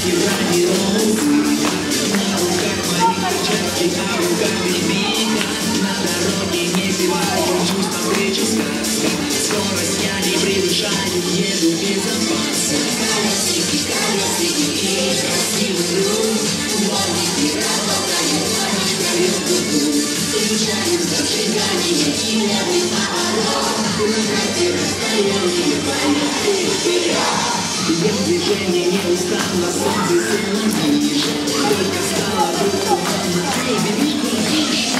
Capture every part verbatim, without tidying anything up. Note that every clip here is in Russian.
Движение неустанно, солнце сильно ниже. Только стало вдруг туманно, эй, бери, бери.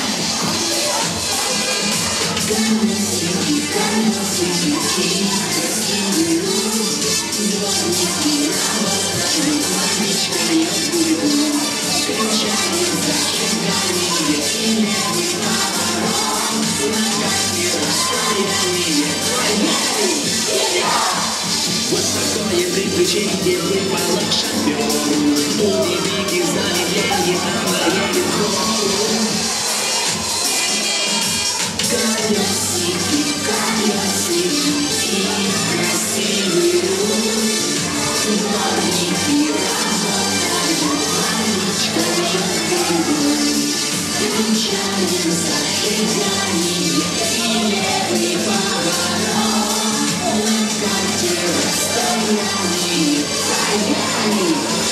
Камусики, камусики, красивый рук. Дворники, работают, масличка я буду. Включает зажигание и левый поворот. На карте расстояние, ай-яй, вот такое приключение выпало шоферу. У великих замедлений она едет в гору. Колесики, колесики и красивый рук. Дворники работают, маленечко бегут. Включаем зажигание и левый поворот. На карте расстояние, ай-яй,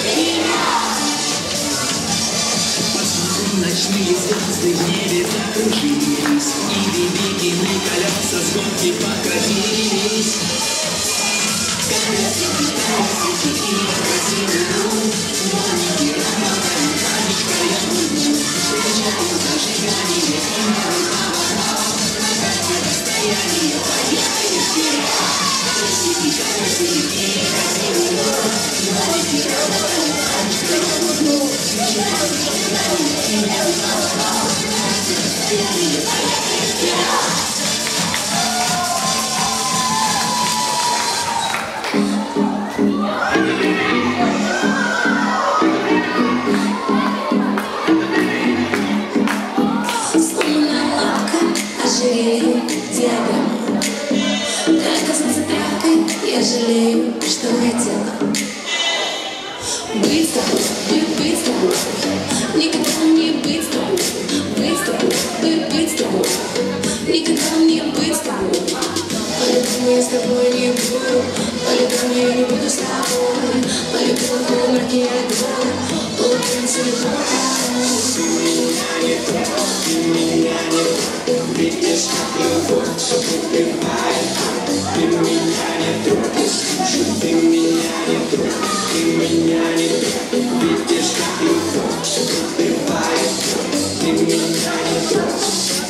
посмотрим, ночные звезды в небе закружились, и великие колеса с горки покатились. Колесики, колесики и красивый рук. Дворники работают, маленечко я буду. Включаем зажигание и левый поворот. На карте расстояние, ай-яй, колесики, колесики и красивый рук. Дворники работают, маленечко я буду. Включаем зажигание и левый поворот. На карте расстояние, ай-яй, я жалею, что хотела быть с тобой, быть, быть с тобой, никогда не быть с тобой, быть с тобой, быть, быть с тобой, никогда не быть с тобой. По-любому я с тобой не буду, по-любому я не буду с тобой, по-любому в полумраке я иду, полупринц или полукороль. Ты меня не трогай, ты меня не трогай, видишь, как любовь все убивает. Ты меня не трогай, слушай, ты меня не трогай, ты меня не трогай, видишь, как любовь все убивает. Ты меня не трогай.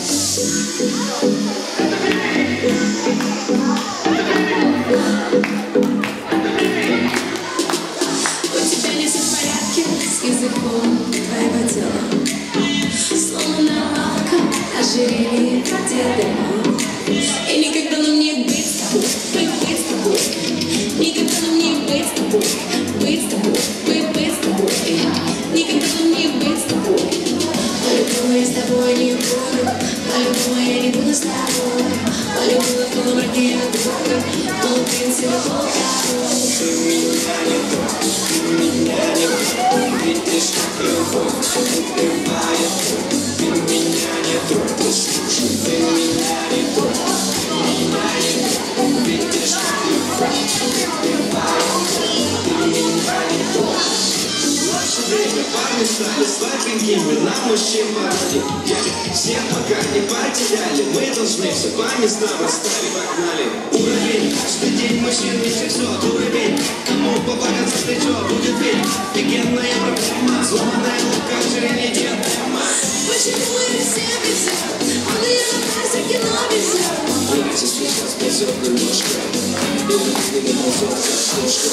У тебя не все в порядке с языком твоего тела, словно лака ожерелье диадема. И никогда нам не быть с тобой, быть, быть с тобой, никогда нам не быть с тобой, быть с тобой, быть, быть с тобой, никогда нам не быть с тобой. По-любому я с тобой не буду, по-любому я не буду с тобой, по-любому в полумраке я буду, полупринц или полукороль. Ты меня не трогай, ты меня не трогай, видишь, как любовь все убивает. Ты меня не трогай, слушай, ты меня не трогай, ты меня не трогай, видишь, как любовь все убивает. Ты меня не трогай. В наше время парни стали слабенькими, нам мужчин породе. Все пока не потеряли, мы должны все по местам расставить, погнали. Уровень, каждый день мужчин не сексуал. Уровень, кому поплакаться плечо будет петь. Офигенная проблема, сломанная лука, ожирение диадема. Почему мы все везет, он и я на праздник кино везет. Давайте сейчас пойдет немножко, и мы не ползет заслушка.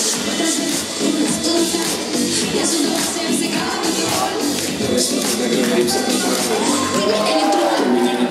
Я с удовольствием сыграла эту роль. Давай снова договоримся по паролю. Ты меня не трогай, меня не